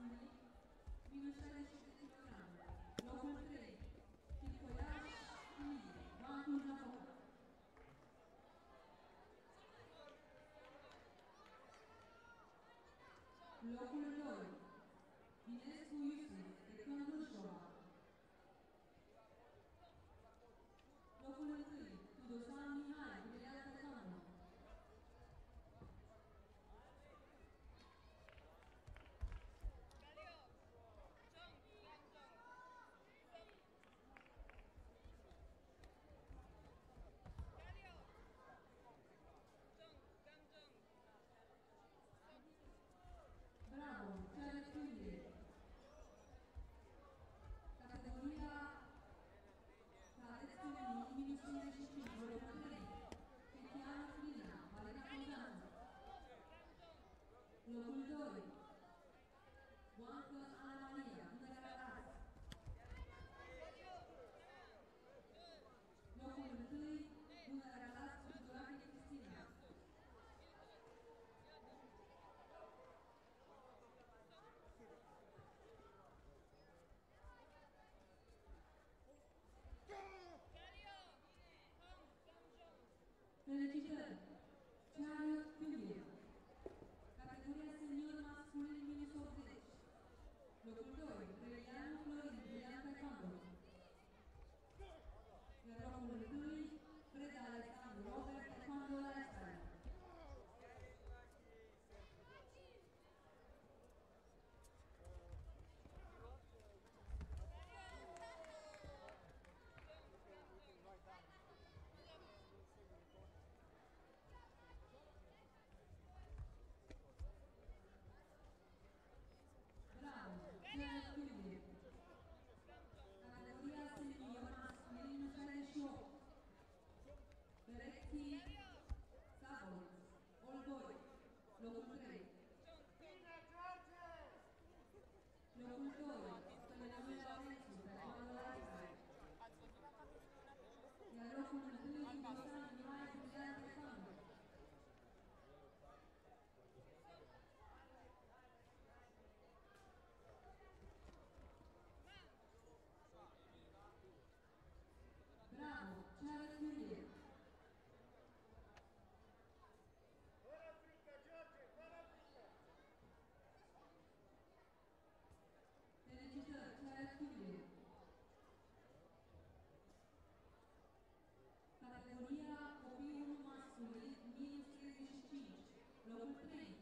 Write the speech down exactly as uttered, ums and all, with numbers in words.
masculin, minus șaizeci și șase kilograme. Locul trei, Chicoiaș Ilie, Bancul Navoca. Locul doi, Inescu Iusuf, de Cândrușova. Locul întâi, Tudosan Mihai, de Leața Camă. Bravo, cea de categoria cadet feminin, minus cincizeci și cinci, locul trei, Tetiana Frina, Valena Constanța. Locul doi, Boancă Ana Maria, Bunărea Galați. Locul întâi, Bunărea Galați, Tudorane Cristina. Felicitări! Ceară Iulie. Categoria senior masculin minus optzeci. Locul doi, Relianu Florin, Julian Taekwondo. Iar locul întâi, Preda Alexandru Robert, Taekwondo Lifestyle. Bravo, Ceară Iulie. Categoria senior masculin șaizeci și opt. Pereții Sabol, Olgoi, locul trei. Locul doi, Stălănămâi Laurențiu, Taekwondo Lifestyle. Iar locul întâi, Tudosan Mihai, Julian Taekwondo. Bravo, Ceară Iulie. Fără frică, George, fără frică! Felicitări, Ceară Iulie. Categoria copii unu masculin, minus treizeci și cinci. Locul trei,